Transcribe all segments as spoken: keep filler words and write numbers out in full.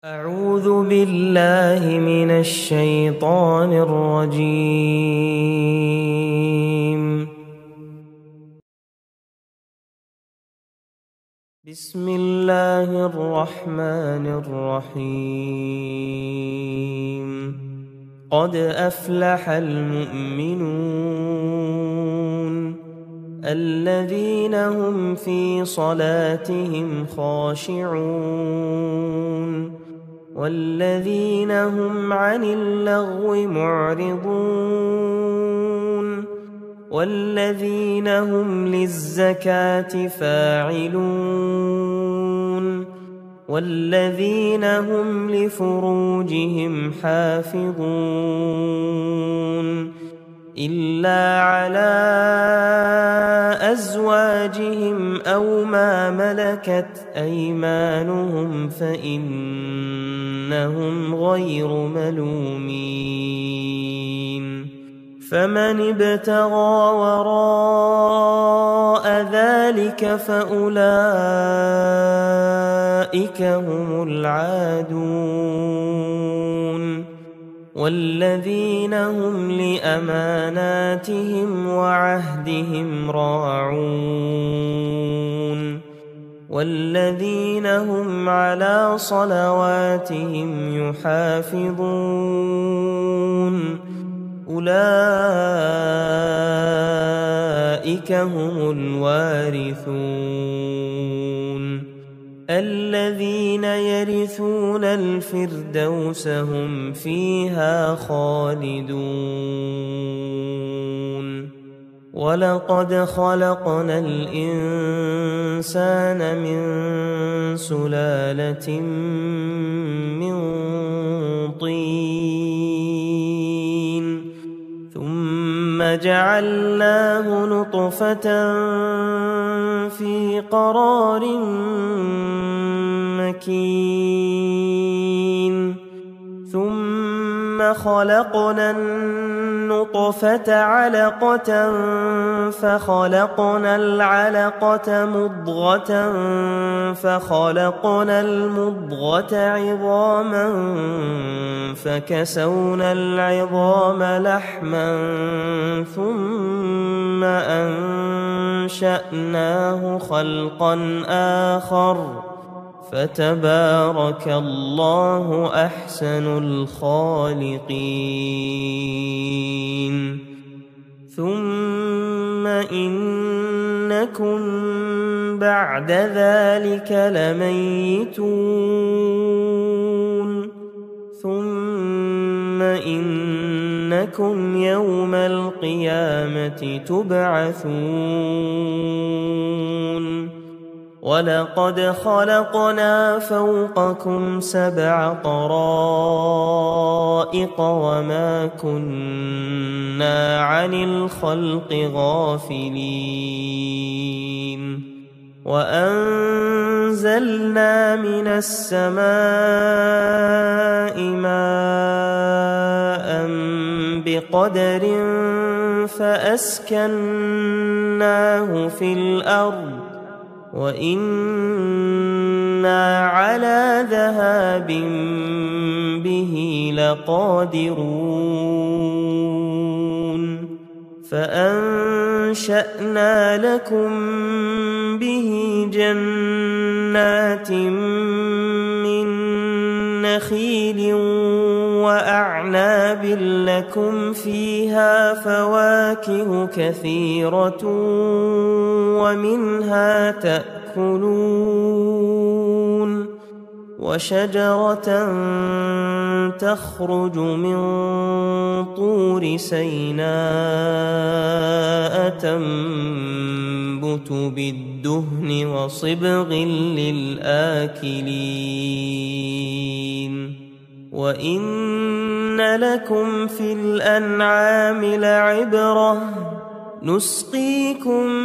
أعوذ بالله من الشيطان الرجيم. بسم الله الرحمن الرحيم. قد أفلح المؤمنون الذين هم في صلاتهم خاشعون والذين هم عن اللغو معرضون والذين هم للزكاة فاعلون والذين هم لفروجهم حافظون إلا على أزواجهم أو ما ملكت أيمانهم فإنهم غير ملومين. فمن ابتغى وراء ذلك فأولئك هم العادون والذين هم لأماناتهم وعهدهم راعون والذين هم على صلواتهم يحافظون أولئك هم الوارثون الذين يرثون الفردوس هم فيها خالدون. ولقد خلقنا الإنسان من سلالة من طين ثم جعلناه نطفة في قرار مكين ثم خلقنا النطفة علقة فخلقنا العلقة مضغة فخلقنا المضغة عظاما فكسونا العظام لحما ثم أنشأناه خلقا آخر فتبارك الله أحسن الخالقين. ثم إنكم بعد ذلك لميتون ثم إنكم يوم القيامة تبعثون. ولقد خلقنا فوقكم سبع طرائق وما كنا عن الخلق غافلين وأنزلنا من السماء ماء بقدر فأسكناه في الأرض وإنا على ذهاب به لقادرون فأنشأنا لكم به جنات من نخيل وأعناب لكم فيها فواكه كثيرة ومنها تأكلون وشجرة تخرج من طور سيناء تنبت بالدهن وصبغ للآكلين وإن لكم في الأنعام لعبرة نسقيكم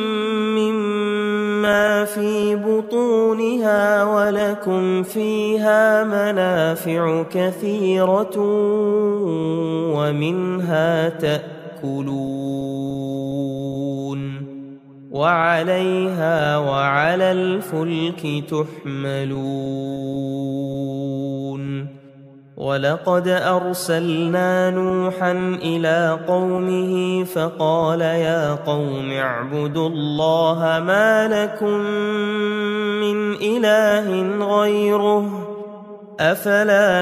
مما في بطونها ولكم فيها منافع كثيرة ومنها تأكلون وعليها وعلى الفلك تحملون. ولقد أرسلنا نوحا إلى قومه فقال يا قوم اعبدوا الله ما لكم من إله غيره أفلا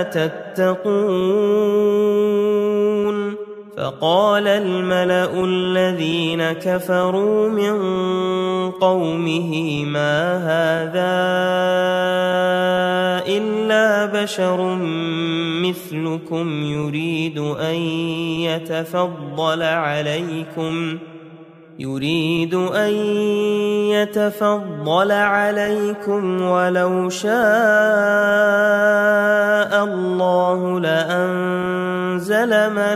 تتقون فقال الملأ الذين كفروا من قومه ما هذا إلا بشر مثلكم يريد أن يتفضل عليكم يريد أن يتفضل عليكم ولو شاء الله لأنزل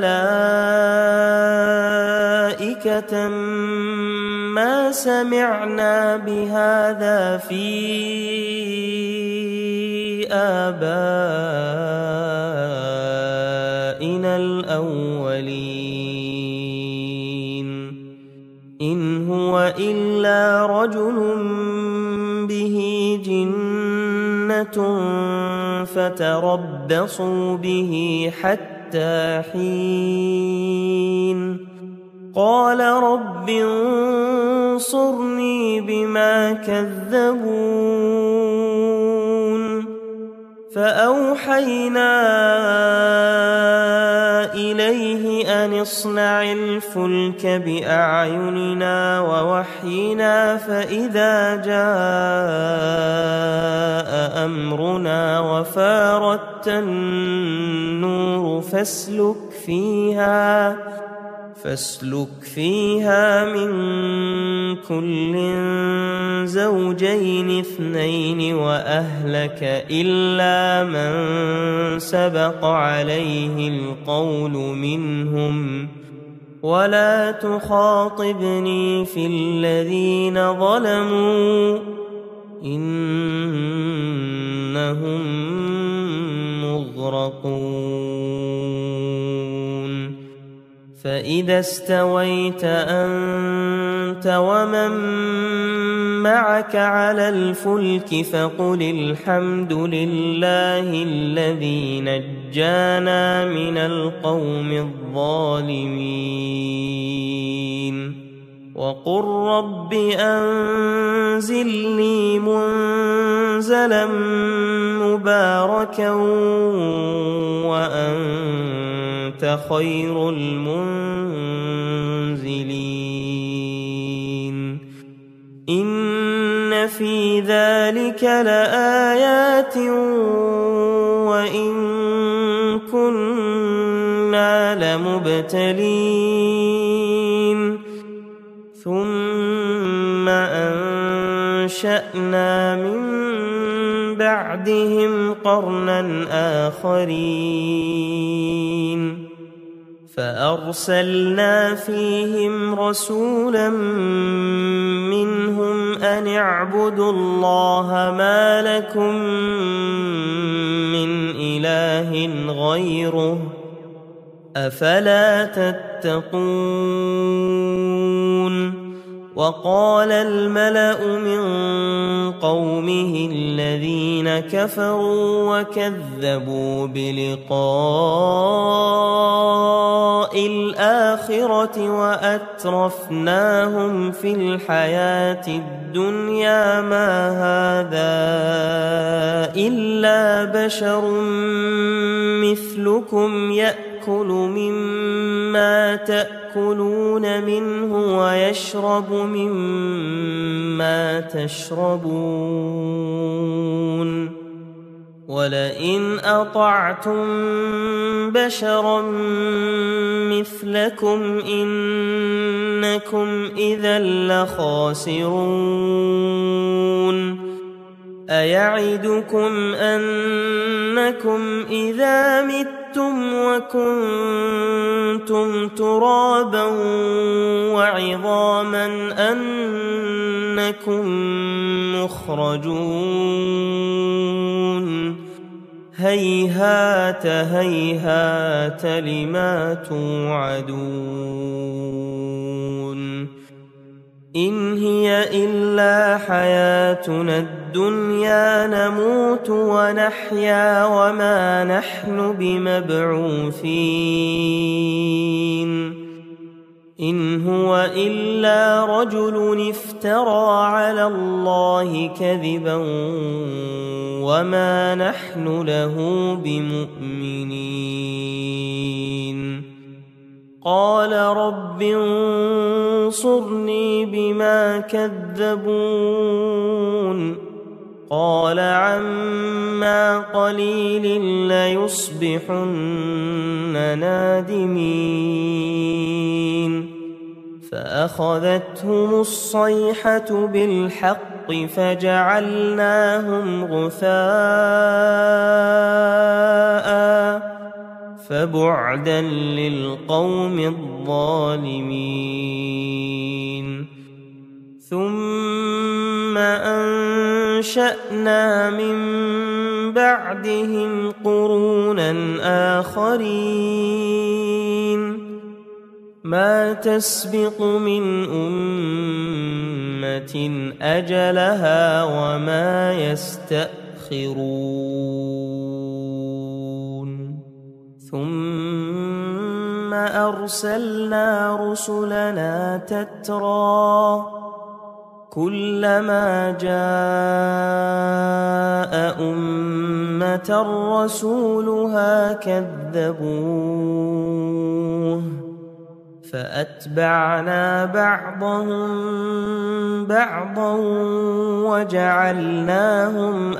ملائكة ما سمعنا بهذا في آبائنا الأولين إن هو إلا رجل به جنة فتربصوا به حتى حين قال رب انصرني بما كذبون فأوحينا إليه أن اصنع الفلك بأعيننا ووحينا فإذا جاء أمرنا وفارت النور فاسلك فيها فاسلك فيها من كل زوجين اثنين وأهلك إلا من سبق عليه القول منهم ولا تخاطبني في الذين ظلموا إنهم مغرقون فإذا استويت أنت ومن معك على الفلك فقل الحمد لله الذي نجانا من القوم الظالمين وقل رب أنزلني منزلا مباركا وأنت خير المنزلين إن في ذلك لآيات وإن كنا لمبتلين ثم أنشأنا من بعدهم قرنا آخرين فأرسلنا فيهم رسولا منهم أن اعبدوا الله ما لكم من إله غيره أفلا تتقون وقال الملأ من قومه الذين كفروا وكذبوا بلقاء الآخرة وأترفناهم في الحياة الدنيا ما هذا إلا بشر مثلكم يأكل مما تأكلون منه ويشرب مما تشربون ولئن أطعتم بشرا مثلكم إنكم إذا لخاسرون أيعدكم أنكم إذا متم وكنتم ترابا وعظاما أنكم مخرجون هيهات هيهات لما توعدون إن هي إلا حياتنا الدنيا نموت ونحيا وما نحن بمبعوثين إن هو إلا رجل افترى على الله كذبا وما نحن له بمؤمنين قال رب انصرني بما كذبون قال عما قليل ليصبحن نادمين فأخذتهم الصيحة بالحق فجعلناهم غثاء فبعدا للقوم الظالمين ثم أنشأنا من بعدهم قرونا آخرين ما تسبق من أمة أجلها وما يستأخرون ثم أرسلنا رسلنا تترى كلما جاء أمة رسولها كذبوه فأتبعنا بعضهم بعضا وجعلناهم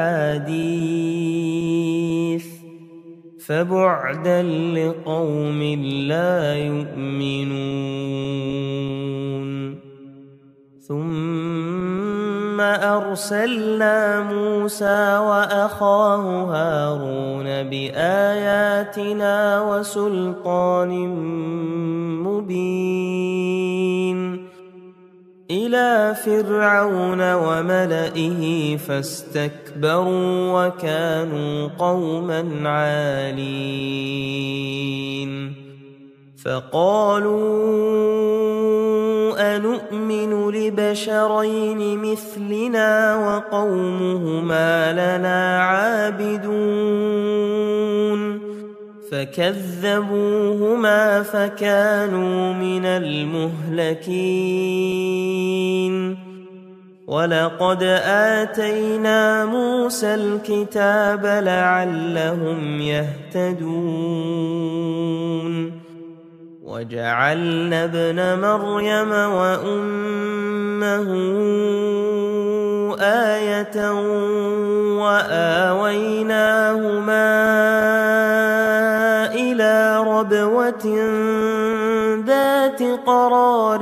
أحاديث فبعدا لقوم لا يؤمنون ثم أرسلنا موسى وأخاه هارون بآياتنا وسلطان مبين إلى فرعون وملئه فاستكبروا وكانوا قوما عالين فقالوا أنؤمن لبشرين مثلنا وقومهما لنا عابدون فكذبوهما فكانوا من المهلكين ولقد آتينا موسى الكتاب لعلهم يهتدون وجعلنا ابن مريم وأمه آية وآويناهما إلى ربوة ذات قرار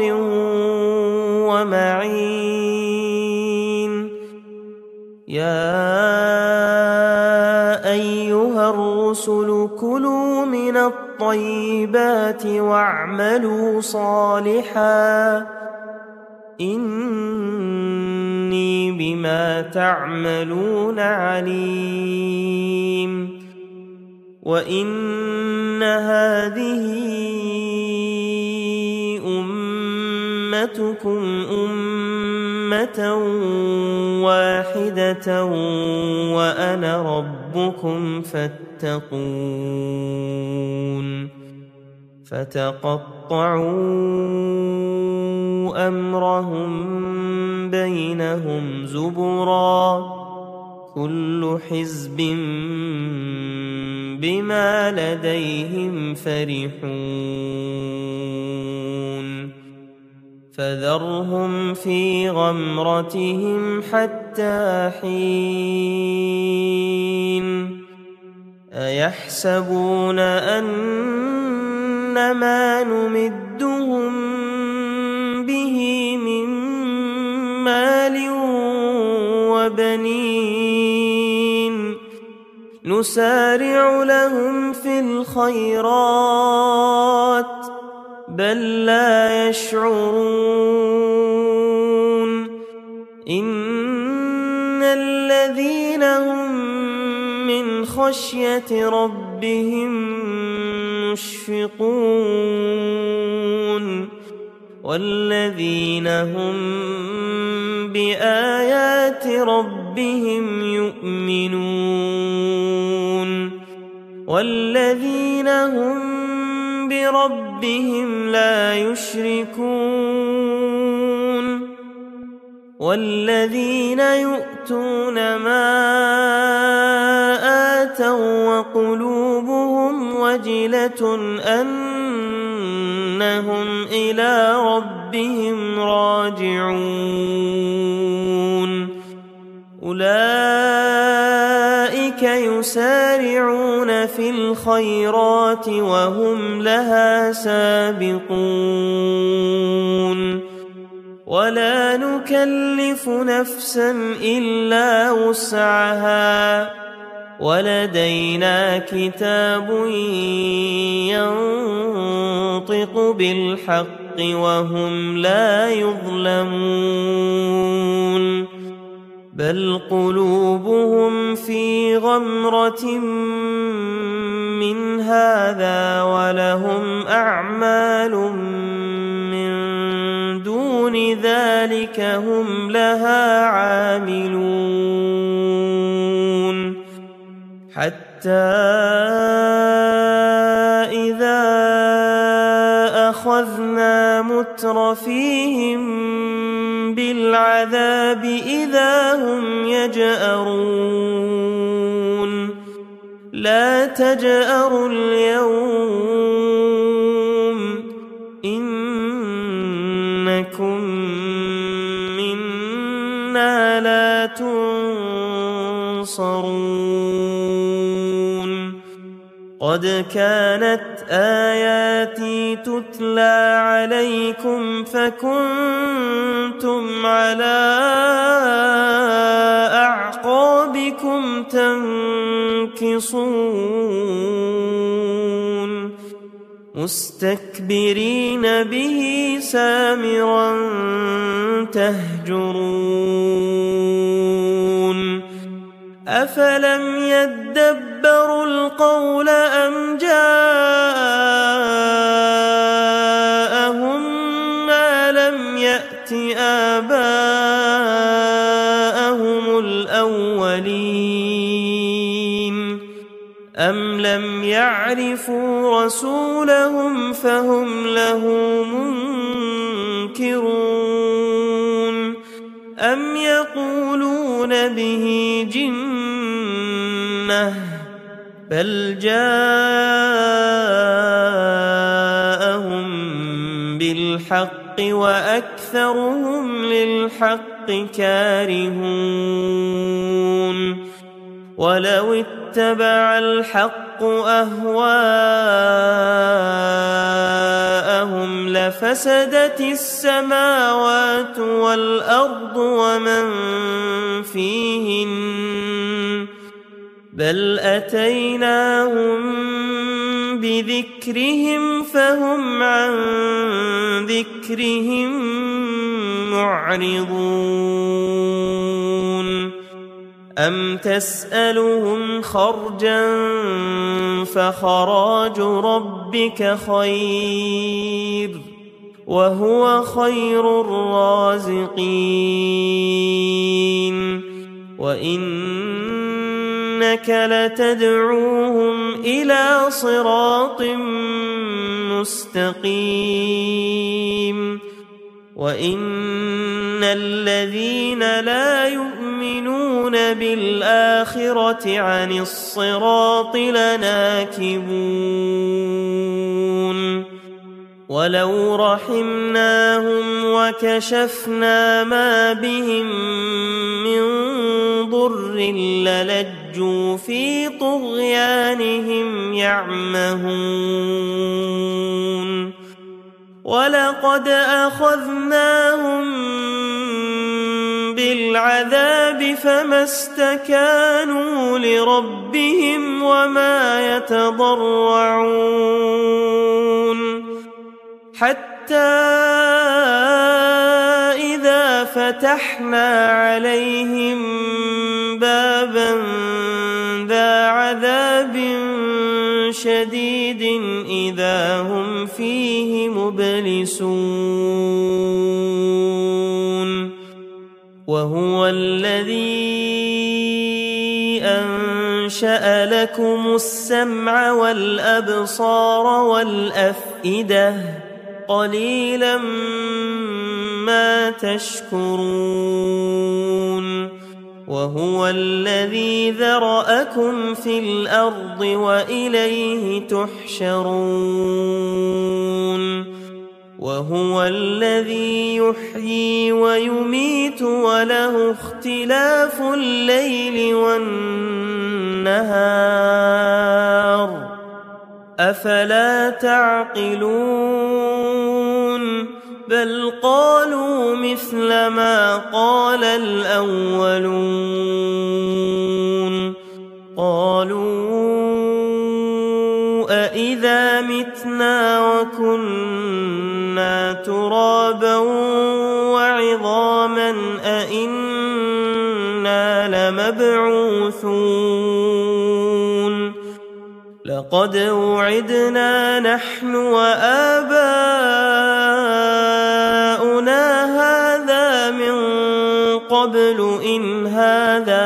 ومعين يا أيها الرسل كلوا من الطيبات واعملوا صالحا إني بما تعملون عليم وإن هذه أمتكم أمة واحدة وأنا ربكم فاتقون فتقطعوا أمرهم بينهم زبرا كل حزب بما لديهم فرحون فذرهم في غمرتهم حتى حين أيحسبون أن ما نمدهم به من مال وبنين نسارع لهم في الخيرات بل لا يشعرون إن الذين هم من خشية ربهم مشفقون والذين هم بآيات ربهم يؤمنون والذين هم بربهم لا يشركون والذين يؤتون ما آتوا وقلوبهم وجلة أنهم إلى ربهم راجعون أولئك يسارعون في الخيرات وهم لها سابقون ولا نكلف نفسا إلا وسعها ولدينا كتاب ينطق بالحق وهم لا يظلمون بل قلوبهم في غمرة من هذا ولهم أعمال من دون ذلك هم لها عاملون حتى إذا أخذنا مترفيهم بالعذاب إذا هم يجأرون لا تجأروا اليوم إنكم منا لا تنصرون قد كانت آياتي تتلى عليكم فكنتم على أعقابكم تنكصون مستكبرين به سامرا تهجرون أفلم يدبروا القول أم جاءهم ما لم يأت آباءهم الأولين أم لم يعرفوا رسولهم فهم له منكرون أم يقولون به جنة بل جاءهم بالحق وأكثرهم للحق كارهون ولو اتبع الحق أهواءهم لفسدت السماوات والأرض ومن فيهن بل أتيناهم بذكرهم فهم عن ذكرهم معرضون أم تسألهم خرجا فخراج ربك خير وهو خير الرازقين وإنك لتدعوهم إلى صراط مستقيم وإن الذين لا يؤمنون بالآخرة عن الصراط لناكبون ولو رحمناهم وكشفنا ما بهم من ضر للجوا في طغيانهم يعمهون ولقد أخذناهم بالعذاب فما استكانوا لربهم وما يتضرعون حتى إذا فتحنا عليهم بابا ذا عذاب شديد إذا هم فيه مبلسون وهو الذي أنشأ لكم السمع والأبصار والأفئدة قليلا ما تشكرون وهو الذي ذرأكم في الأرض وإليه تحشرون وهو الذي يحيي ويميت وله اختلاف الليل والنهار أفلا تعقلون بل قالوا مثل ما قال الأولون قالوا أإذا متنا وكنا ترابا وعظاما أإنا لمبعوثون لقد وعدنا نحن وآباؤنا هذا من قبل إن هذا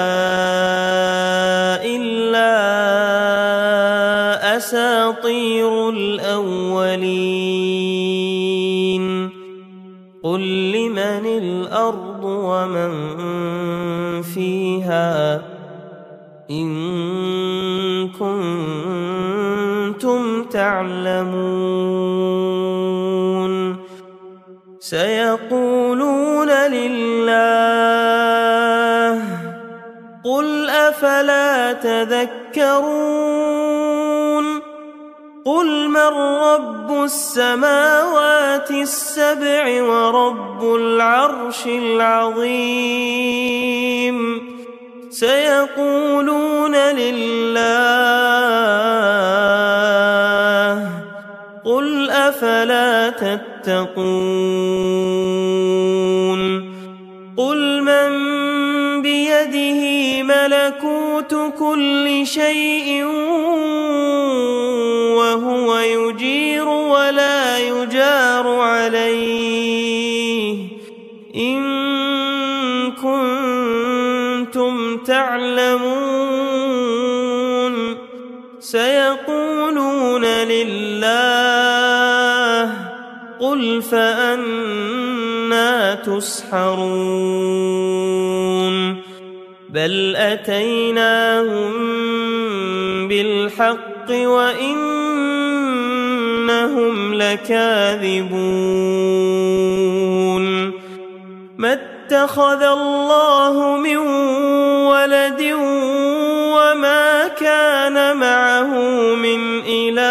إلا أساطير الأولين قل لمن الأرض ومن فيها إن كنتم تعلمون سيقولون لله قل أفلا تذكرون قل من رب السماوات السبع ورب العرش العظيم سيقولون لله قل أفلا تتقون قل من بيده ملكوت كل شيء وهو يجير ولا يجار عليه إن كنتم تعلمون سيقولون لله قل فأنى تسحرون بل أتيناهم بالحق وإنهم لكاذبون ما اتخذ الله من ولد وما كان معه من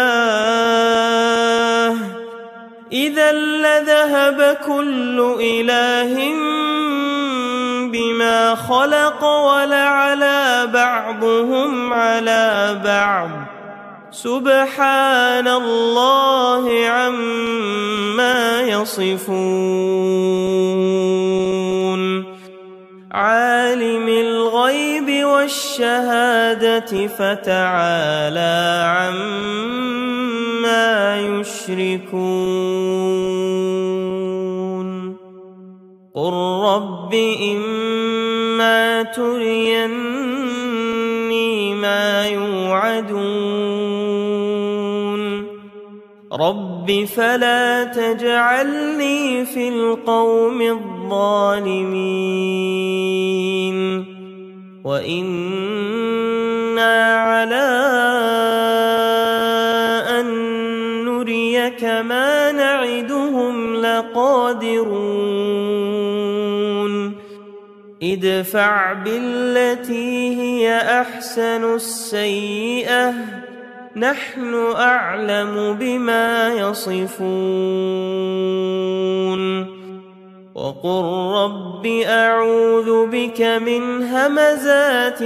إله إذا لذهب كل إله بما خلق ولعلى بعضهم على بعض سبحان الله عما يصفون عالم الغيب والشهادة فتعالى عما يشركون قل رب إما تريني ما يوعدون رب فلا تجعلني في القوم الظالمين وإنا على أن نريك ما نعدهم لقادرون ادفع بالتي هي أحسن السيئة نحن أعلم بما يصفون وقل رب أعوذ بك من همزات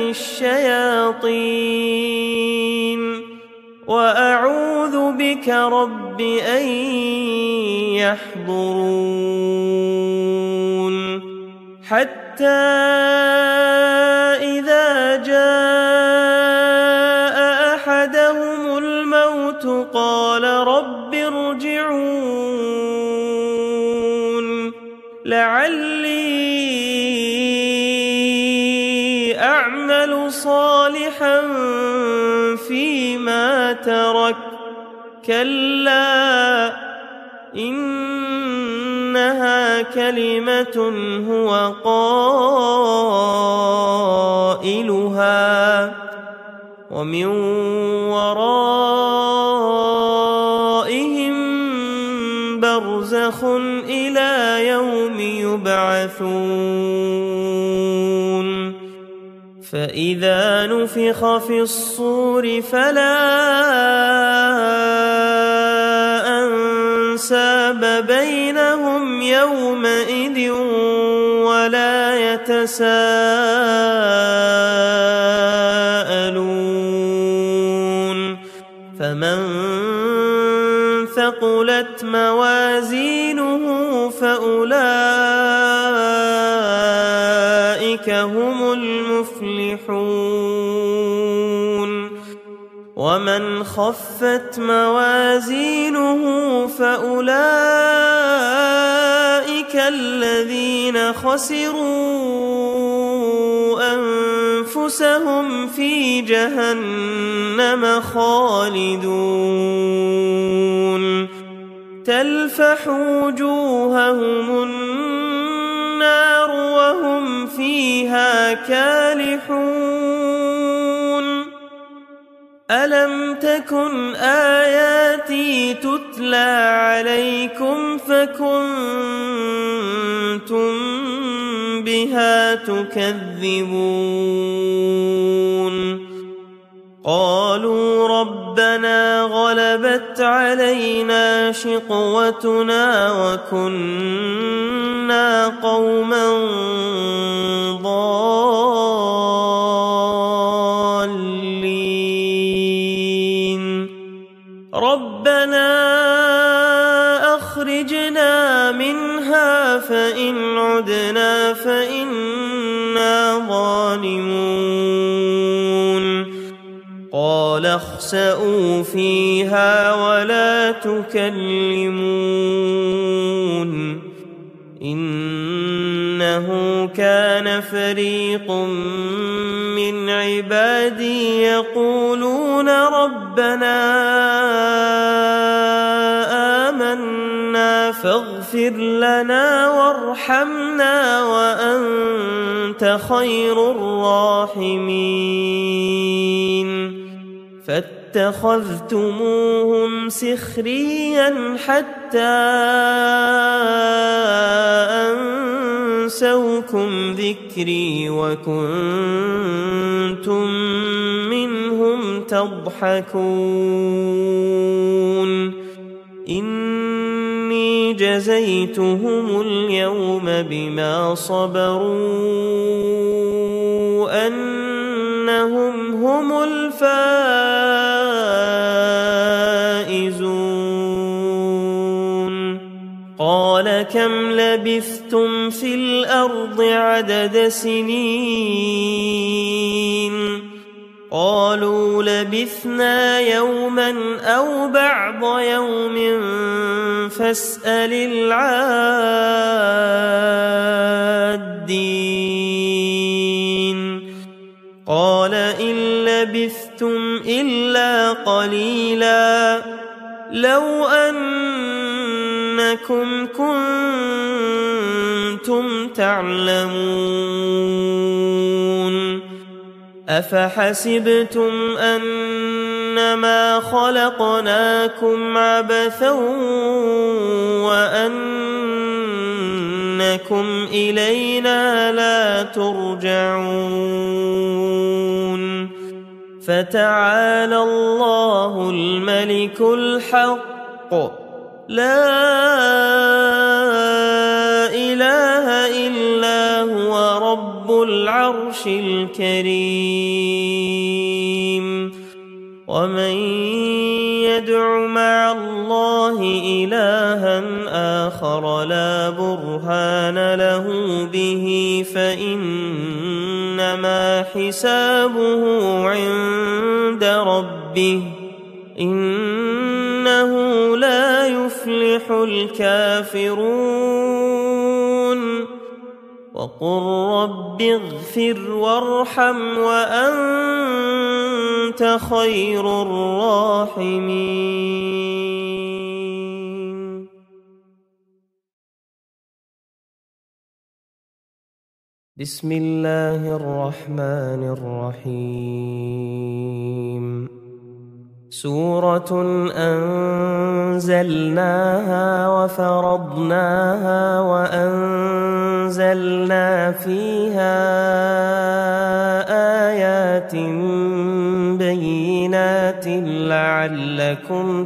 الشياطين وأعوذ بك رب أن يحضرون حتى إذا جاء أحدهم الموت قال رب ارجعون لعلي أعمل صالحا فيما ترك كلا إنها كلمة هو قائلها ومن ورائهم برزخ إلى يوم يبعثون فإذا نفخ في الصور فلا أنساب بينهم يومئذ ولا يتساءلون فمن ثقلت موازينه فأولئك هم المفلحون ومن خفت موازينه فأولئك الذين خسروا أنفسهم في جهنم خالدون تلفح وجوههم النار وهم فيها كالحون ألم تكن آياتي تتلى عليكم فكنتم بها تكذبون قالوا ربنا غلبت علينا شقوتنا وكنا قوما ضالين ربنا أخرجنا منها فإن عدنا فإنا ظالمون قال اخسئوا فيها ولا تكلمون إنه كان فريق من عبادي يقولون ربنا آمنا فاغفر لنا وارحمنا وأنت خير الراحمين فاتخذتموهم سخريا حتى أنسوكم ذكري وكنتم منهم تضحكون إني جزيتهم اليوم بما صبروا أنهم هم الفائزون قال كم لبثتم في الأرض عدد سنين قالوا لبثنا يوما أو بعض يوم فاسأل العادين قال إن لبثتم إلا قليلا لو أنكم كنتم تعلمون أفحسبتم أنما خلقناكم عبثا وأنكم إلينا لا ترجعون فتعالى الله الملك الحق لا إله إلا هو رب العرش الكريم ومن يدع مع الله إلها آخر لا برهان له به فإنما حسابه عند ربه إنه لا يفلح الكافرون وقل رب اغفر وارحم وأنت خير الراحمين. بسم الله الرحمن الرحيم. سورة أنزلناها وفرضناها وأنزلنا فيها آيات بينات لعلكم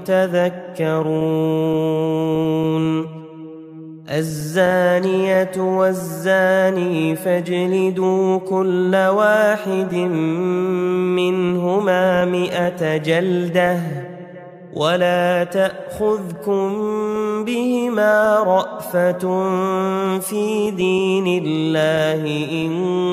تذكرون. الزانية والزاني فاجلدوا كل واحد منهما مئة جلدة ولا تأخذكم بهما رأفة في دين الله إن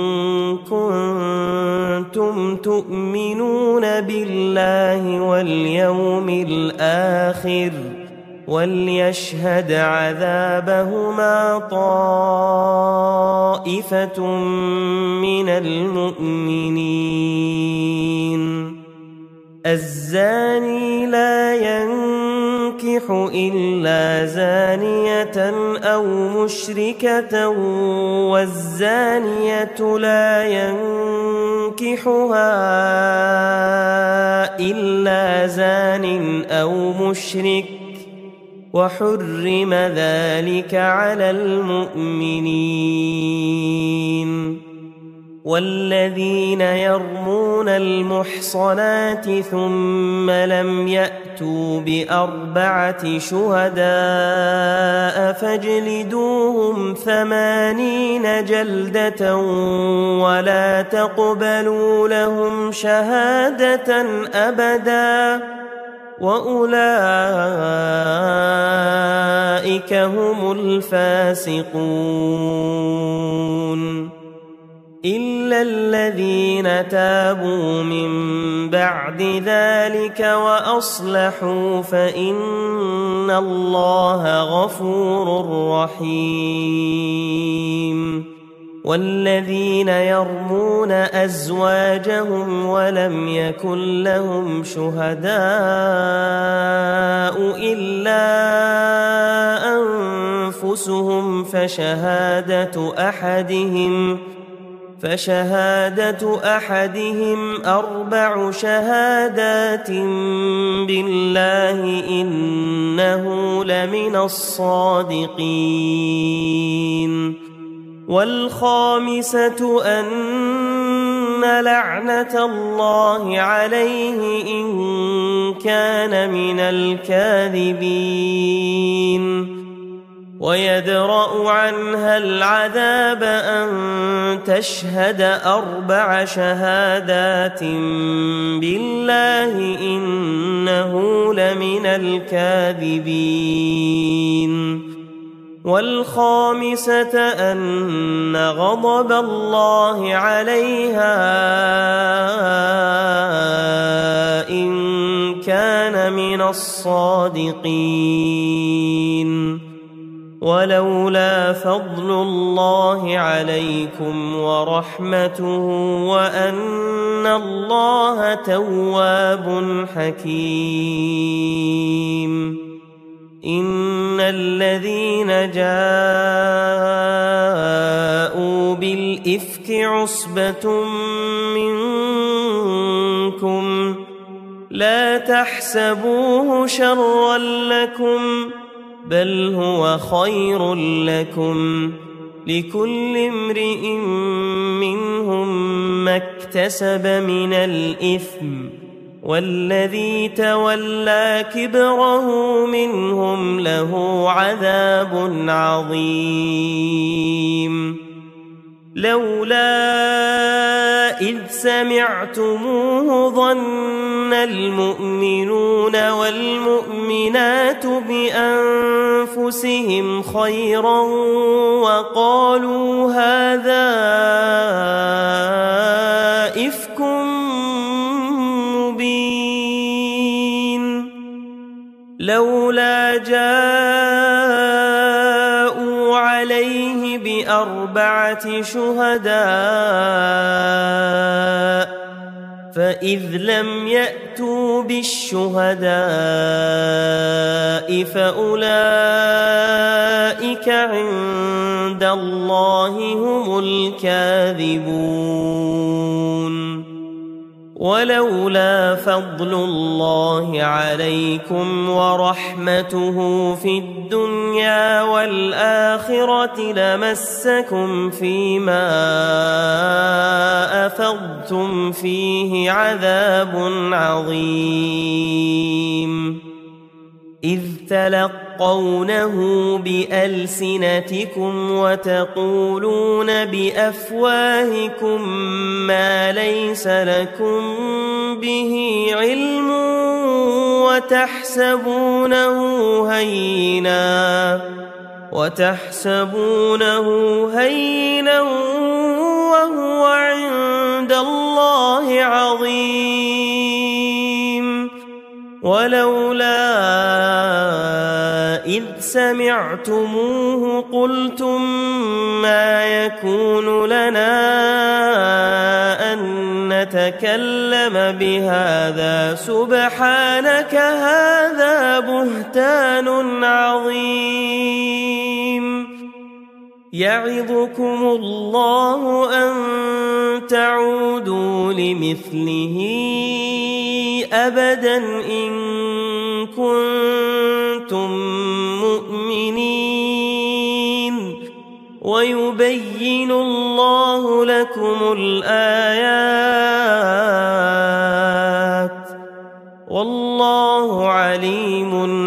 كنتم تؤمنون بالله واليوم الآخر وليشهد عذابهما طائفة من المؤمنين. الزاني لا ينكح إلا زانية أو مشركة والزانية لا ينكحها إلا زان أو مشرك وحرم ذلك على المؤمنين. والذين يرمون المحصنات ثم لم يأتوا بأربعة شهداء فاجلدوهم ثمانين جلدة ولا تقبلوا لهم شهادة أبدا وأولئك هم الفاسقون. إلا الذين تابوا من بعد ذلك وأصلحوا فإن الله غفور رحيم. والذين يرمون أزواجهم ولم يكن لهم شهداء إلا أنفسهم فشهادة أحدهم فشهادة أحدهم أربع شهادات بالله إنه لمن الصادقين. والخامسة أن لعنة الله عليه إن كان من الكاذبين. ويدرأ عنها العذاب أن تشهد أربع شهادات بالله إنه لمن الكاذبين. والخامسة أن غضب الله عليها إن كان من الصادقين. ولولا فضل الله عليكم ورحمته وأن الله تواب حكيم. إن الذين جاءوا بالإفك عصبة منكم لا تحسبوه شرا لكم بل هو خير لكم لكل امرئ منهم ما اكتسب من الإثم والذي تولى كبره منهم له عذاب عظيم. لولا إذ سمعتموه ظن المؤمنون والمؤمنات بأنفسهم خيرا وقالوا هذا إفك مبين. لولا جاءوا عليه بأربعة شهداء فإذ لم يأتوا بالشهداء فأولئك عند الله هم الكاذبون. ولولا فضل الله عليكم ورحمته في الدنيا والآخرة لمسكم فيما أفضتم فيه عذاب عظيم، إذ تلقونه بألسنتكم وتقولون بأفواهكم ما ليس لكم به علم وتحسبونه هينا وتحسبونه هينا وهو عند الله عظيم. ولولا إذ سمعتموه قلتم ما يكون لنا أن نتكلم بهذا سبحانك هذا بهتان عظيم. يعظكم الله أن تعودوا لمثله أبدا إن كنتم مؤمنين، ويبين الله لكم الآيات والله عليم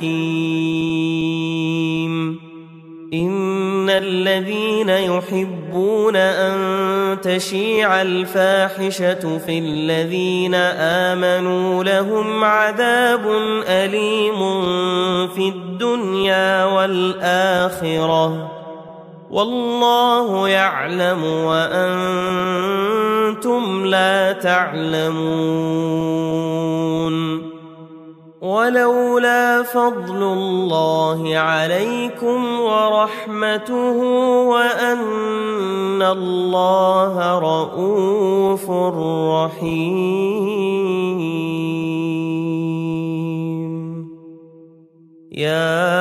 حكيم. إن الذين يحبون أن تشيع الفاحشة في الذين آمنوا لهم عذاب أليم في الدنيا والآخرة والله يعلم وأنتم لا تعلمون. ولولا فضل الله عليكم ورحمته وأن الله رؤوف رحيم. يا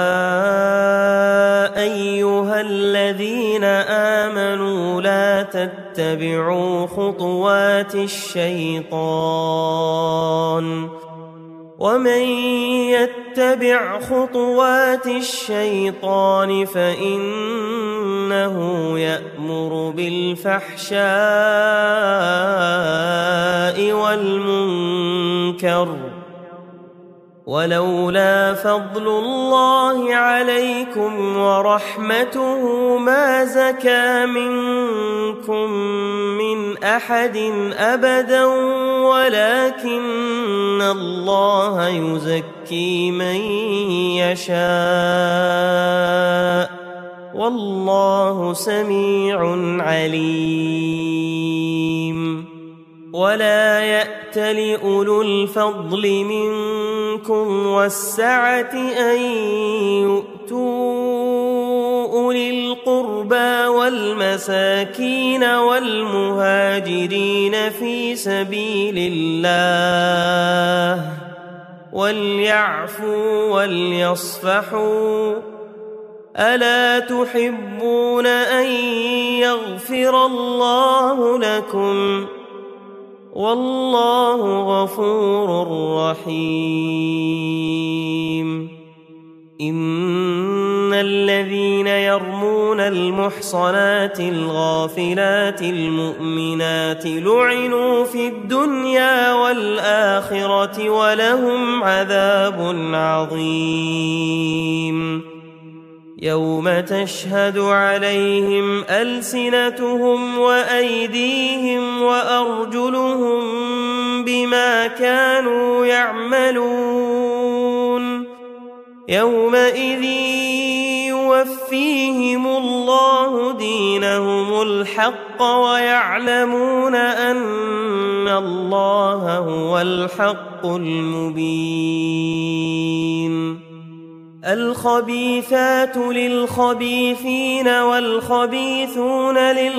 أيها الذين آمنوا لا تتبعوا خطوات الشيطان، ومن يتبع خطوات الشيطان فإنه يأمر بالفحشاء والمنكر، ولولا فضل الله عليكم ورحمته ما زكى منكم من أحد أبدا ولكن الله يزكي من يشاء والله سميع عليم. ولا يأتل أولو الفضل منكم والسعة أن يؤتوا أولي القربى والمساكين والمهاجرين في سبيل الله وليعفوا وليصفحوا، ألا تحبون أن يغفر الله لكم والله غفور رحيم. إن الذين يرمون المحصنات الغافلات المؤمنات لعنوا في الدنيا والآخرة ولهم عذاب عظيم. يوم تشهد عليهم ألسنتهم وأيديهم وأرجلهم بما كانوا يعملون، يومئذ يوفيهم الله دينهم الحق ويعلمون أن الله هو الحق المبين. الخبيثات للخبيثين والخبيثون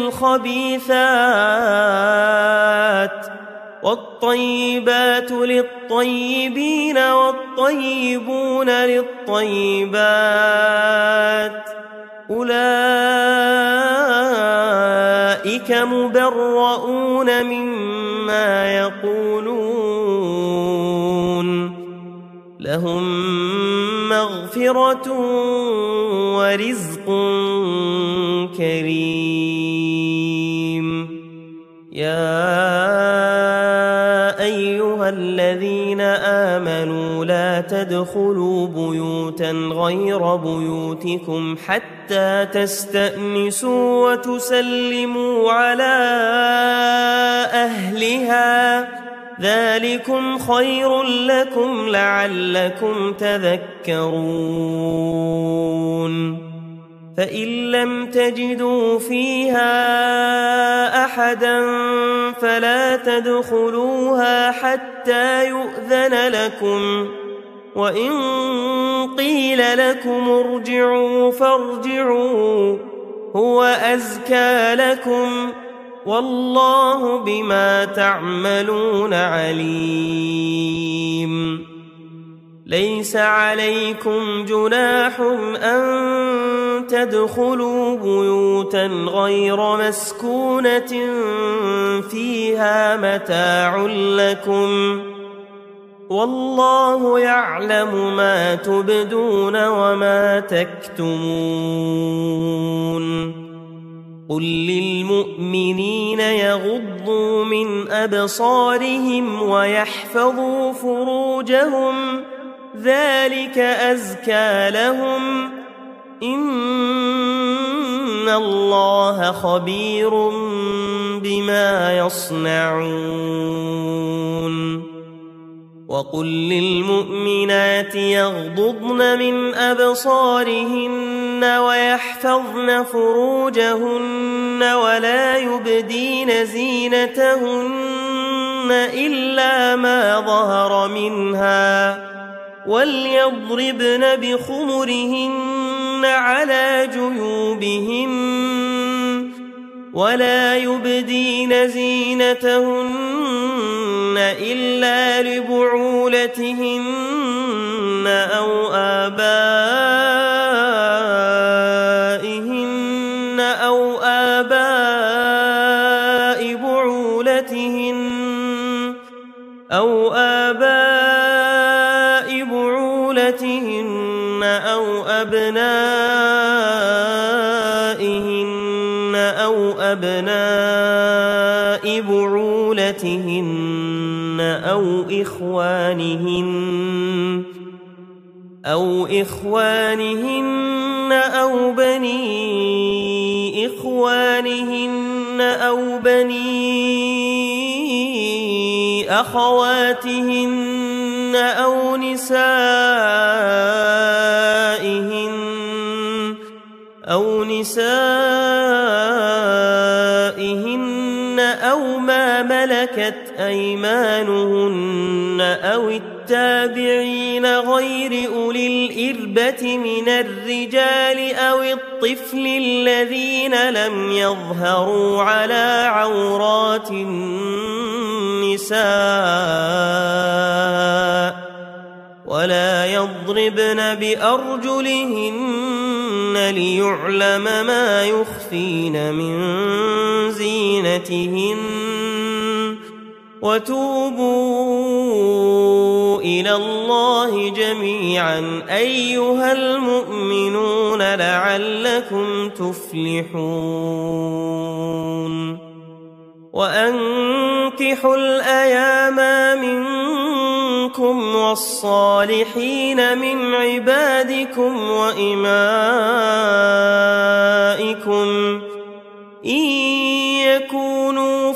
للخبيثات والطيبات للطيبين والطيبون للطيبات أولئك مبرؤون مما يقولون لهم مغفرة ورزق كريم. يا أيها الذين آمنوا لا تدخلوا بيوتا غير بيوتكم حتى تستأنسوا وتسلموا على أهلها ذلكم خير لكم لعلكم تذكرون. فإن لم تجدوا فيها أحدا فلا تدخلوها حتى يؤذن لكم، وإن قيل لكم ارجعوا فارجعوا هو أزكى لكم والله بما تعملون عليم. ليس عليكم جناح أن تدخلوا بيوتا غير مسكونة فيها متاع لكم والله يعلم ما تبدون وما تكتمون. قل للمؤمنين يغضوا من أبصارهم ويحفظوا فروجهم ذلك أزكى لهم إن الله خبير بما يصنعون. وقل للمؤمنات يغضضن من أبصارهن ويحفظن فروجهن ولا يبدين زينتهن إلا ما ظهر منها وليضربن بخمرهن على جيوبهن ولا يبدين زينتهن إلا لبعولتهن أو آبائهن أو آباء بعولتهن أو آباء بعولتهن أو أبنائهن أو أبناء بعولتهن أو إخوانهن أو إخوانهن أو بني إخوانهن أو بني أخواتهن أو نسائهن أو نسائهن أو ما ملكت أيمانهن أو التابعين غير أولي الإربة من الرجال أو الطفل الذين لم يظهروا على عورات النساء ولا يضربن بأرجلهن ليعلم ما يخفين من زينتهن وتوبوا إلى الله جميعا أيها المؤمنون لعلكم تفلحون. وأنكحوا الأيام منكم والصالحين من عبادكم وإمائكم إن يكونوا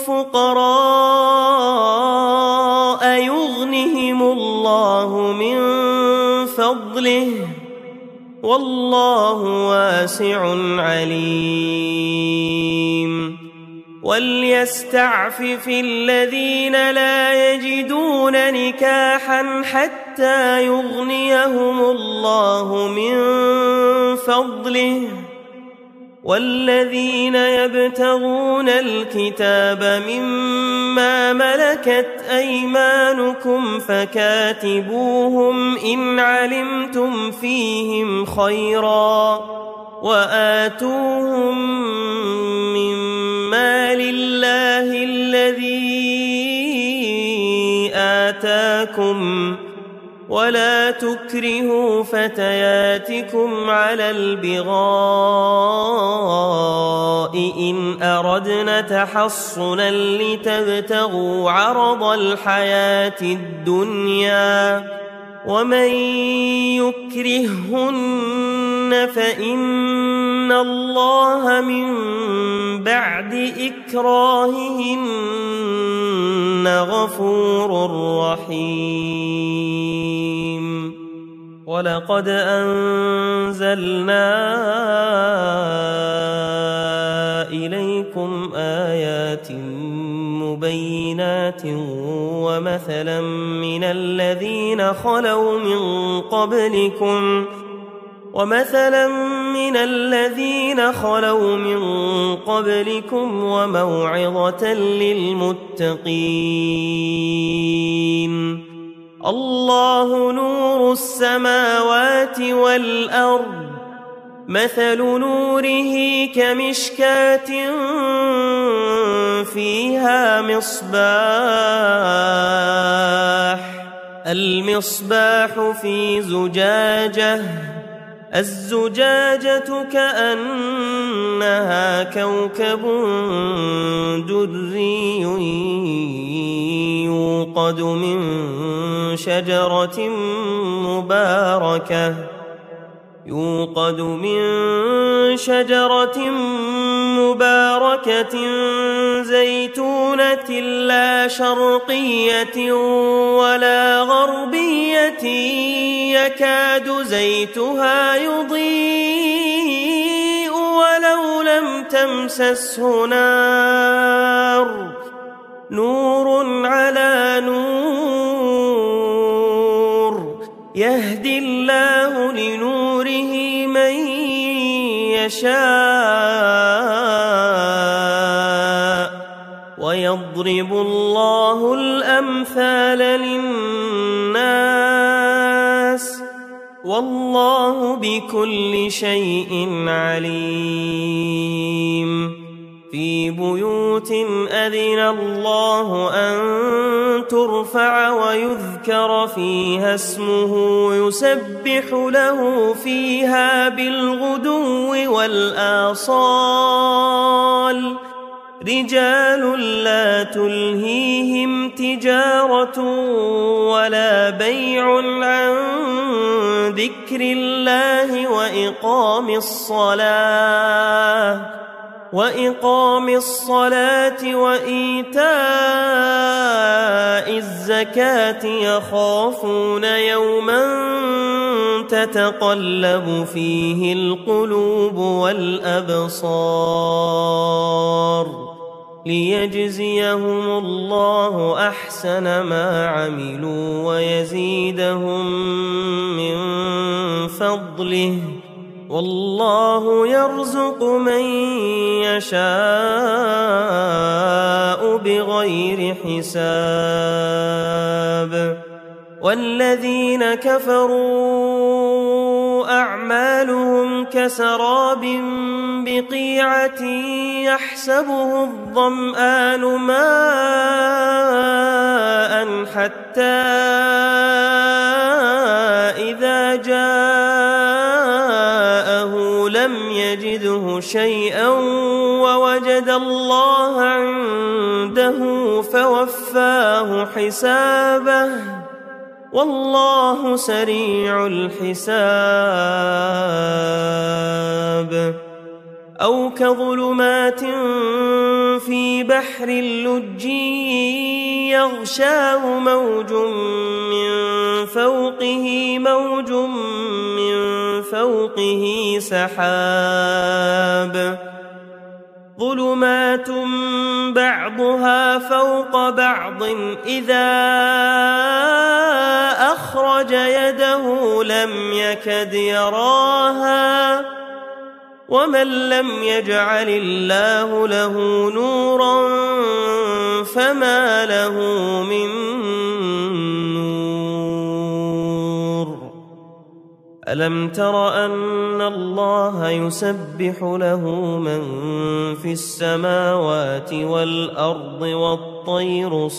فقراء يغنهم الله من فضله والله واسع عليم. وليستعفف الذين لا يجدون نكاحا حتى يغنيهم الله من فضله، والذين يبتغون الكتاب مما ملكت أيمانكم فكاتبوهم إن علمتم فيهم خيرا، وآتوهم مما لله الذي آتاكم، ولا تكرهوا فتياتكم على البغاء إن أردنا تحصنا لتبتغوا عرض الحياة الدنيا، ومن يكرهن فإن الله من بعد إكراههن غفور رحيم. ولقد أنزلنا إليكم آيات مبينات ومثلا من الذين خلوا من قبلكم ومثلا من الذين خلوا من قبلكم وموعظة للمتقين. الله نور السماوات والأرض، مثل نوره كمشكاة فيها مصباح، المصباح في زجاجة، الزجاجة كأنها كوكب دري يوقد من شجرة مباركة يوقد من شجرة مباركة زيتونة لا شرقية ولا غربية يكاد زيتها يضيء ولو لم تمسسه نار، نور على نور، يهدي الله لنوره من يشاء، ويضرب الله الأمثال للناس، والله بكل شيء عليم. في بيوت أذن الله أن ترفع ويذكر فيها اسمه يسبح له فيها بالغدو والآصال، رجال لا تلهيهم تجارة ولا بيع عن ذكر الله وإقام الصلاة وإقام الصلاة وإيتاء الزكاة يخافون يوما تتقلب فيه القلوب والأبصار، ليجزيهم الله أحسن ما عملوا ويزيدهم من فضله، والله يرزق من يشاء بغير حساب. والذين كفروا أعمالهم كسراب بقيعة يحسبه الظمآن ماء حتى إذا جاءه لم يجده شيئا ووجد الله عنده فوفاه حسابه، والله سريع الحساب. أو كظلمات في بحر اللجي يغشاه موج من فوقه موج من فوقه فوقه سحاب ظلمات بعضها فوق بعض إذا أخرج يده لم يكد يراها ومن لم يجعل الله له نورا فما له من نور ألم تر أن الله يسبح له من في السماوات والأرض والطير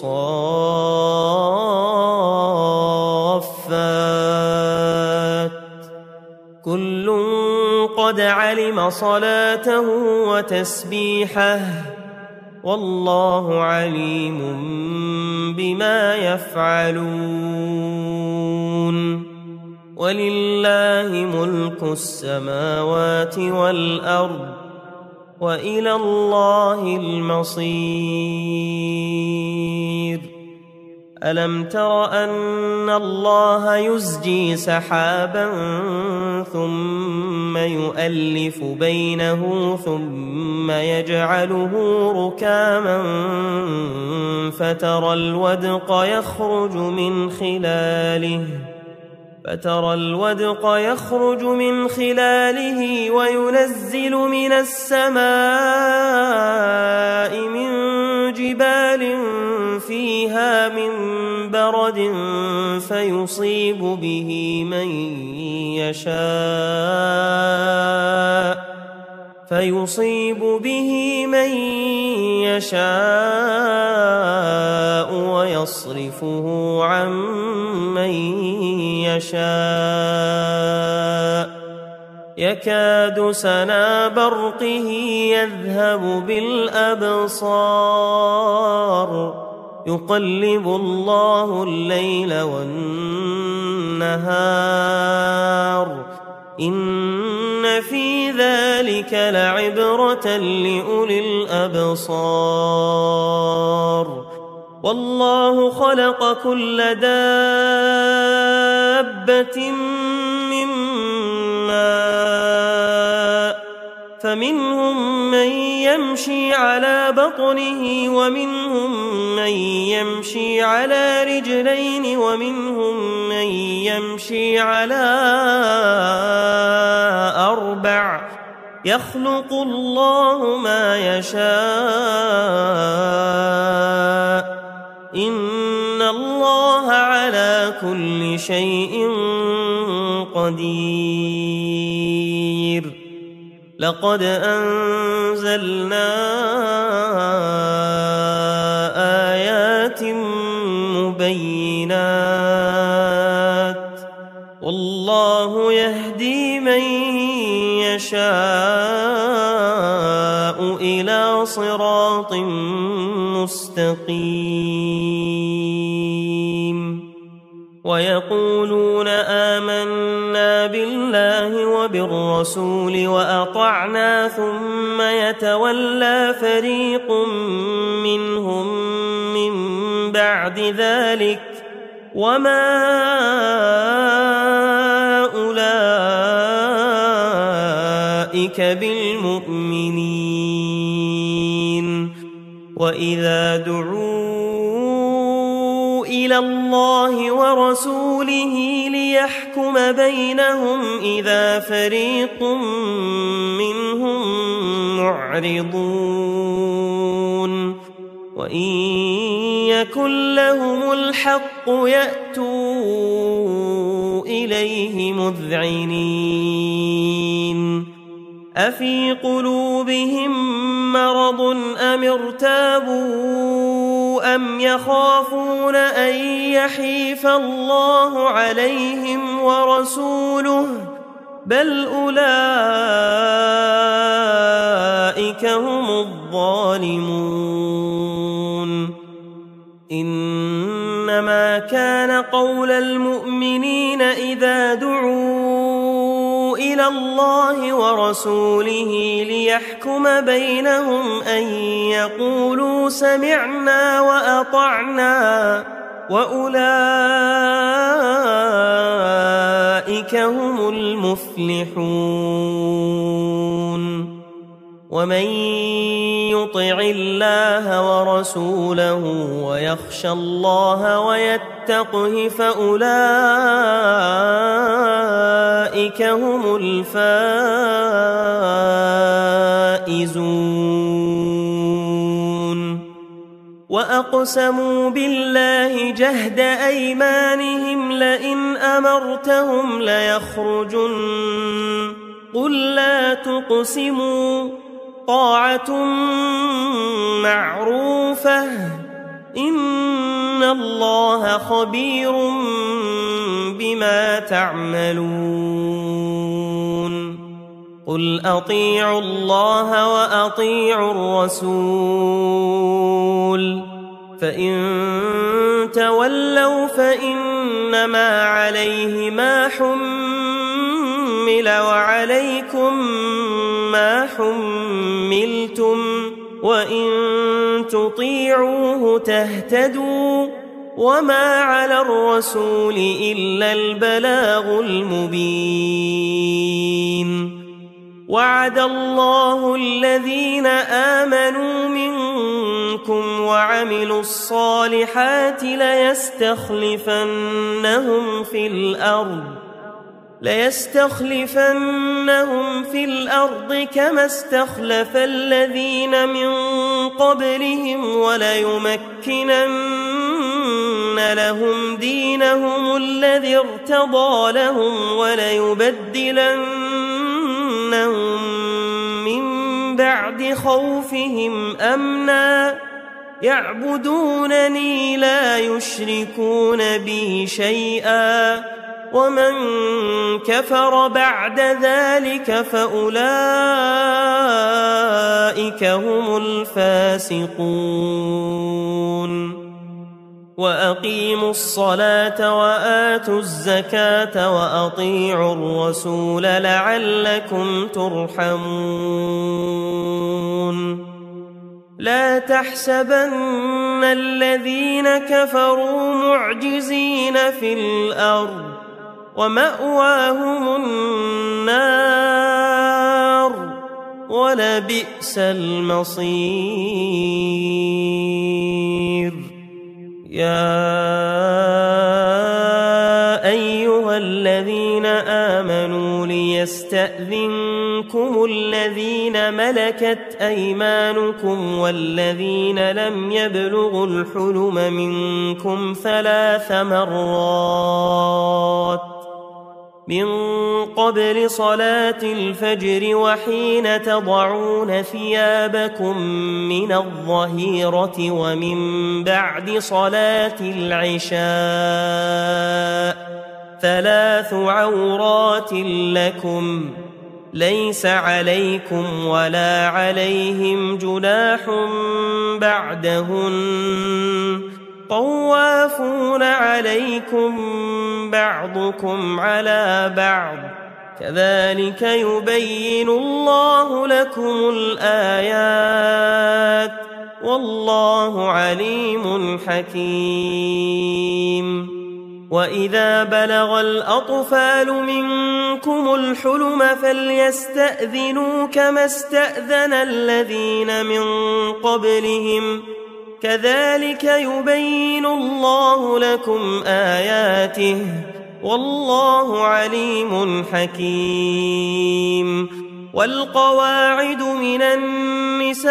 صافات كل قد علم صلاته وتسبيحه والله عليم بما يفعلون ولله ملك السماوات والأرض وإلى الله المصير ألم تر أن الله يزجي سحابا ثم يؤلف بينه ثم يجعله ركاما فترى الودق يخرج من خلاله فترى الودق يخرج من خلاله وينزل من السماء من جبال فيها من برد فيصيب به من يشاء فيصيب به من يشاء ويصرفه عن من يشاء يكاد سنا برقه يذهب بالأبصار يقلب الله الليل والنهار إن في ذلك لعبرة لأولي الأبصار والله خلق كل دابة من ماء فمنهم من يمشي على بطنه ومنهم من يمشي على رجلين ومنهم من يمشي على أربع يخلق الله ما يشاء إن الله على كل شيء قدير لقد أنزلنا آيات مبينات والله يهدي من يشاء إلى صراط مستقيم ويقولون آمنا بالله وبالرسول وأطعنا ثم يتولى فريق منهم من بعد ذلك وما أولئك بالمؤمنين وإذا دعوا إلى الله ورسوله ليحكم بينهم إذا فريق منهم معرضون وإن يكن لهم الحق يأتوا إليه مذعنين أفي قلوبهم مرض أم ارتابوا أم يخافون أن يحيف الله عليهم ورسوله بل أولئك هم الظالمون إنما كان قول المؤمنين إذا دعوا إلى الله ورسوله ليحكم بينهم أن يقولوا سمعنا وأطعنا وأولئك أولئك هم المفلحون ومن يطع الله ورسوله ويخشى الله ويتقه فأولئك هم الفائزون وأقسموا بالله جهد أيمانهم لئن أمرتهم ليخرجن قل لا تقسموا طاعة معروفة إن الله خبير بما تعملون قل أطيعوا الله وأطيعوا الرسول فإن تولوا فإنما عليه ما حمل وعليكم ما حملتم وإن تطيعوه تهتدوا وما على الرسول إلا البلاغ المبين وعد الله الذين آمنوا منكم وعملوا الصالحات ليستخلفنهم في الأرض ليستخلفنهم في الأرض كما استخلف الذين من قبلهم وليمكنن لهم دينهم الذي ارتضى لهم وليبدلنهم من بعد خوفهم أمنا يعبدونني لا يشركون بي شيئا ومن كفر بعد ذلك فأولئك هم الفاسقون وأقيموا الصلاة وآتوا الزكاة وأطيعوا الرسول لعلكم ترحمون لا تحسبن الذين كفروا معجزين في الأرض ومأواهم النار ولبئس المصير يا أيها الذين آمنوا ليستأذنكم الذين ملكت أيمانكم والذين لم يبلغوا الحلم منكم ثلاث مرات من قبل صلاة الفجر وحين تضعون ثيابكم من الظهيرة ومن بعد صلاة العشاء ثلاث عورات لكم ليس عليكم ولا عليهم جناح بعدهن طوافون عليكم بعضكم على بعض كذلك يبين الله لكم الآيات والله عليم حكيم وإذا بلغ الأطفال منكم الحلم فليستأذنوا كما استأذن الذين من قبلهم كذلك يبين الله لكم آياته والله عليم حكيم والقواعد من النساء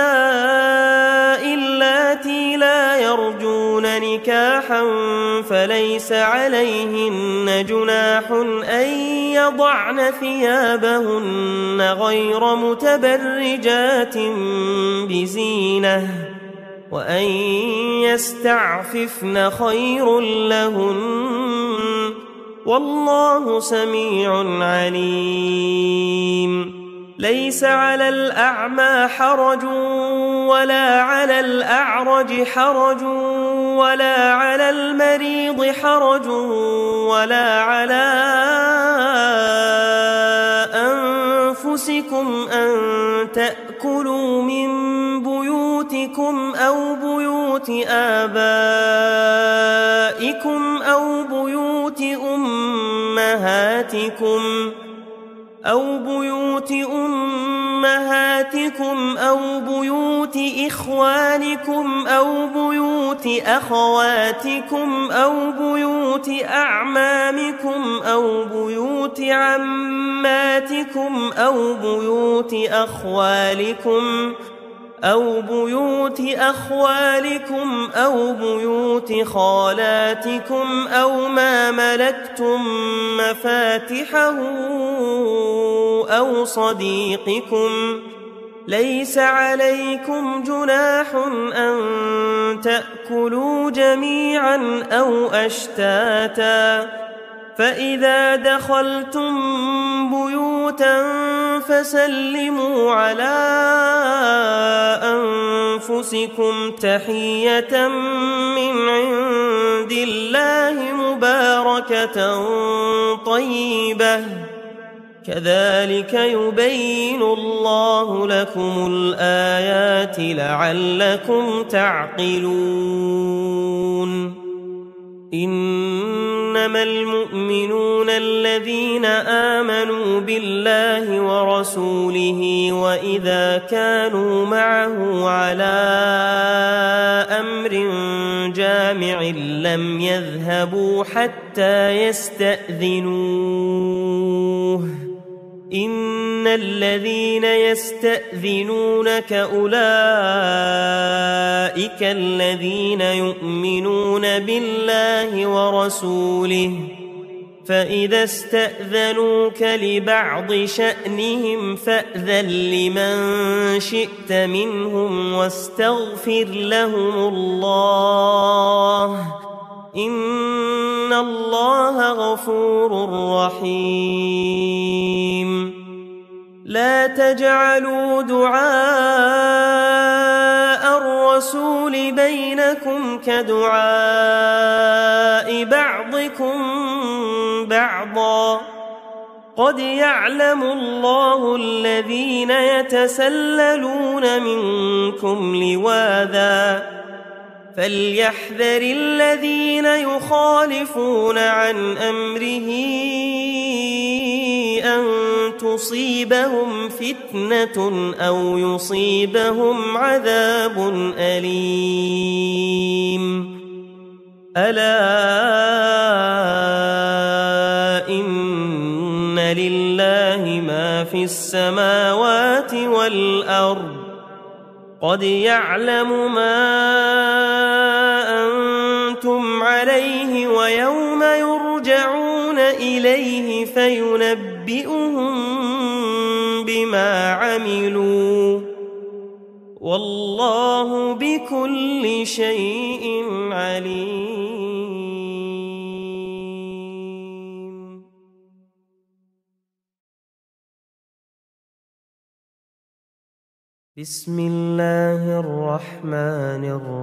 اللاتي لا يرجون نكاحا فليس عليهن جناح أن يضعن ثيابهن غير متبرجات بزينة وأن يستعففن خير لهن والله سميع عليم ليس على الأعمى حرج ولا على الأعرج حرج ولا على المريض حرج ولا على أنفسكم أن تأكلوا من بيوتكم أو بيوت آبائكم أو بيوت أمهاتكم أمهاتكم أو بيوت أمهاتكم أو بيوت إخوانكم أو بيوت أخواتكم أو بيوت أعمامكم أو بيوت عماتكم أو بيوت أخوالكم أو بيوت أخوالكم أو بيوت خالاتكم أو ما ملكتم مفاتحه أو صديقكم. ليس عليكم جناح أن تأكلوا جميعا أو أشتاتا، فإذا دخلتم بيوتا فسلموا على أنفسكم تحية من عند الله مباركة طيبة، كذلك يبين الله لكم الآيات لعلكم تعقلون. إنما المؤمنون الذين آمنوا بالله ورسوله وإذا كانوا معه على أمر جامع لم يذهبوا حتى يستأذنوه. إن الذين يستأذنونك أولئك الذين يؤمنون بالله ورسوله، فإذا استأذنوك لبعض شأنهم فأذن لمن شئت منهم واستغفر لهم الله، إن الله غفور رحيم. لا تجعلوا دعاء الرسول بينكم كدعاء بعضكم بعضا، قد يعلم الله الذين يتسللون منكم لواذا، فليحذر الذين يخالفون عن أمره أن تصيبهم فتنة أو يصيبهم عذاب أليم. ألا إن لله ما في السماوات والأرض، قد يعلم ما أنتم عليه ويوم يرجعون إليه فينبئهم بما عملوا، والله بكل شيء عليم. بسم الله الرحمن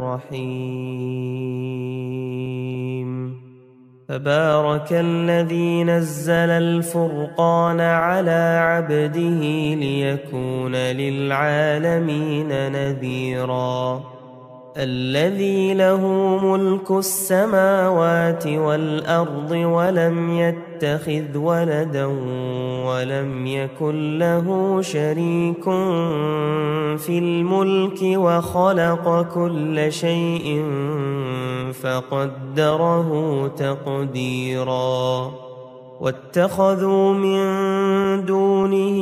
الرحيم. تبارك الذي نزل الفرقان على عبده ليكون للعالمين نذيرا. الذي له ملك السماوات والأرض ولم يتخذ ولدا ولم يكن له شريك في الملك وخلق كل شيء فقدره تقديرا. واتخذوا من دونه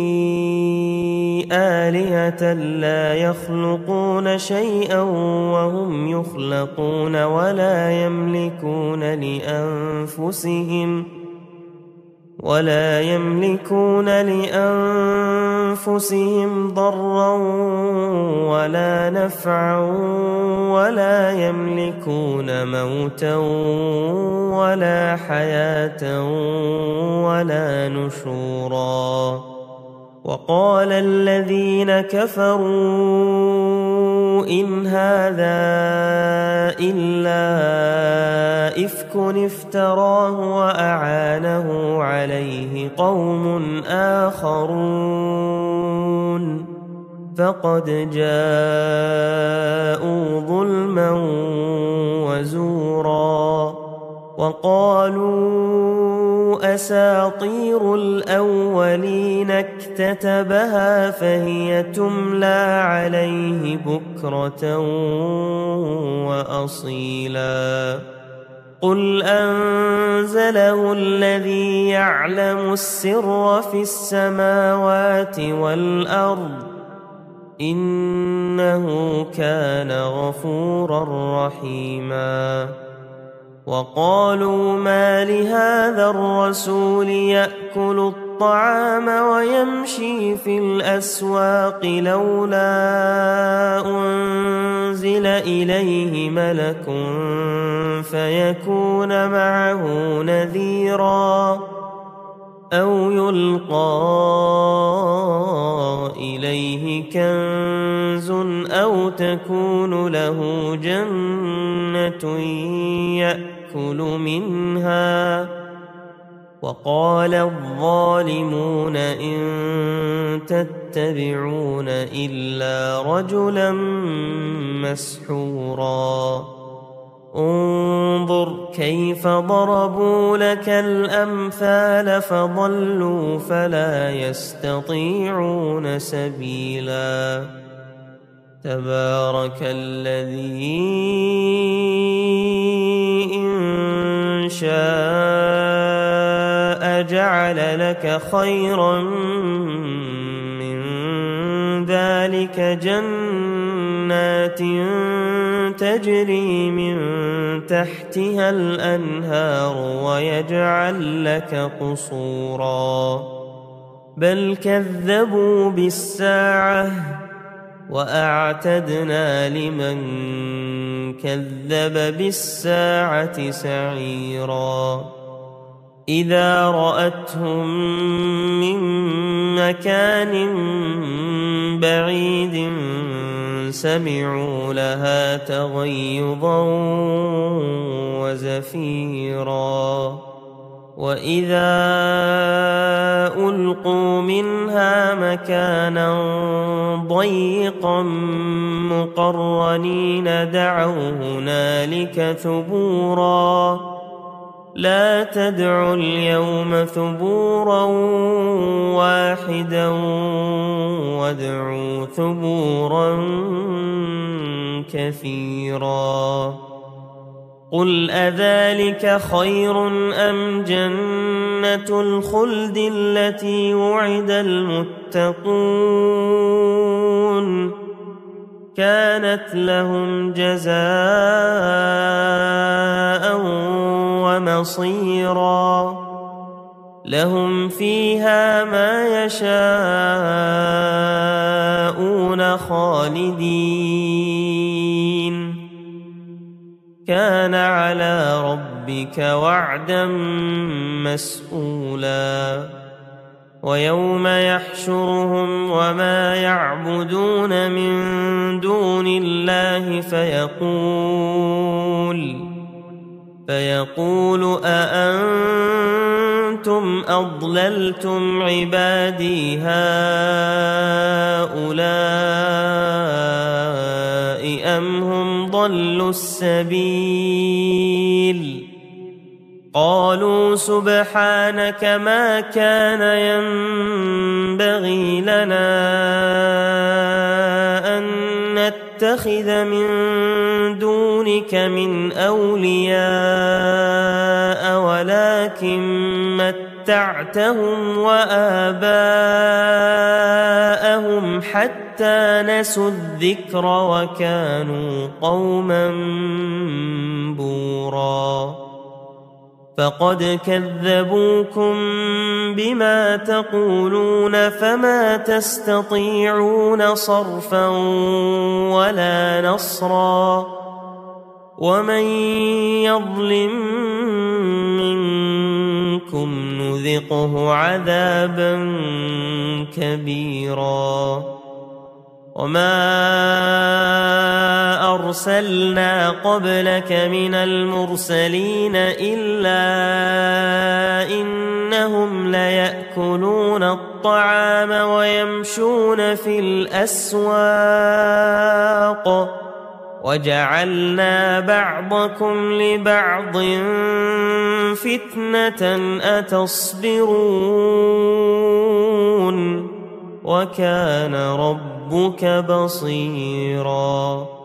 آلهة لا يخلقون شيئا وهم يخلقون ولا يملكون لأنفسهم ولا يملكون لأنفسهم ضرا ولا نفعا ولا يملكون موتا ولا حياة ولا نشورا. وقال الذين كفروا إن هذا إلا إفك افتراه وأعانه عليه قوم آخرون فقد جاءوا ظلما وزورا. وقالوا أساطير الأولين اكتتبها فهي تملى عليه بكرة وأصيلا قل أنزله الذي يعلم السر في السماوات والأرض إنه كان غفورا رحيما وقالوا ما لهذا الرسول يأكل الطعام ويمشي في الأسواق لولا أنزل إليه ملك فيكون معه نذيرا أو يلقى إليه كنز أو تكون له جنة يأكل منها وقال الظالمون إن تتبعون إلا رجلا مسحورا انظر كيف ضربوا لك الأمثال فضلوا فلا يستطيعون سبيلا تبارك الذي إن شاء جعل لك خيرا من ذلك جنات تجري من تحتها الأنهار ويجعل لك قصورا بل كذبوا بالساعة وأعتدنا لمن كذب بالساعة سعيرا إذا رأتهم من مكان بعيد سمعوا لها تغيظا وزفيرا وإذا ألقوا منها مكانا ضيقا مقرنين دعوا هنالك ثبورا لا تدعوا اليوم ثبورا واحدا وادعوا ثبورا كثيرا قل أذلك خير أم جنة الخلد التي وعد المتقون كانت لهم جزاء ومصيرا لهم فيها ما يشاءون خالدين كان على ربك وعدا مسئولا ويوم يحشرهم وما يعبدون من دون الله فيقول فيقول أأنتم أضللتم عبادي هؤلاء أم هم ضلوا السبيل قالوا سبحانك ما كان ينبغي لنا أن نتخذ من دونك من أولياء ولكن متعتهم وآباءهم حتى نسوا الذكر وكانوا قوما بورا فقد كذبوكم بما تقولون فما تستطيعون صرفا ولا نصرا ومن يظلم منكم نذقه عذابا كبيرا وما أرسلنا قبلك من المرسلين إلا إنهم ليأكلون الطعام ويمشون في فِتْنَةً أَتَصْبِرُونَ وَكَانَ رَبُّكَ بَصِيرًا